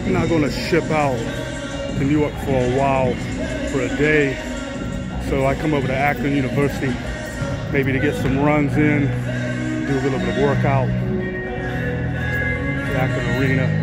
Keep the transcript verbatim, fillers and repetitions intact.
I'm not gonna ship out to New York for a while, for a day. So I come over to Akron University, maybe to get some runs in, do a little bit of workout. The Akron Arena.